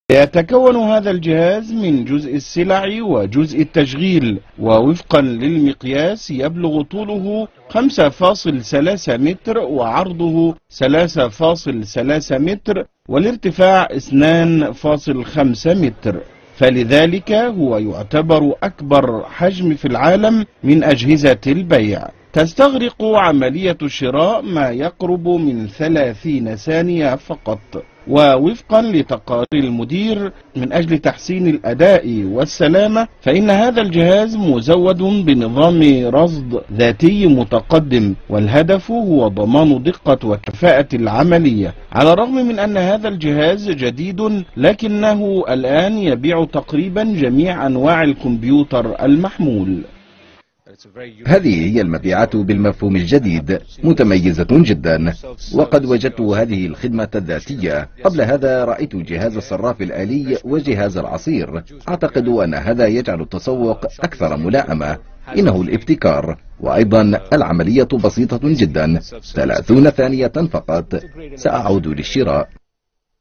يتكون هذا الجهاز من جزء السلع وجزء التشغيل، ووفقا للمقياس يبلغ طوله 5.3 متر وعرضه 3.3 متر والارتفاع 2.5 متر، فلذلك هو يعتبر أكبر حجم في العالم من أجهزة البيع. تستغرق عملية الشراء ما يقرب من 30 ثانية فقط، ووفقا لتقارير المدير من أجل تحسين الأداء والسلامة فإن هذا الجهاز مزود بنظام رصد ذاتي متقدم، والهدف هو ضمان دقة وكفاءة العملية. على الرغم من أن هذا الجهاز جديد لكنه الآن يبيع تقريبا جميع أنواع الكمبيوتر المحمول. هذه هي المبيعات بالمفهوم الجديد، متميزة جدا، وقد وجدت هذه الخدمة الذاتية. قبل هذا رأيت جهاز الصراف الآلي وجهاز العصير. أعتقد أن هذا يجعل التسوق أكثر ملائمة. إنه الابتكار، وأيضا العملية بسيطة جدا، 30 ثانية فقط. سأعود للشراء.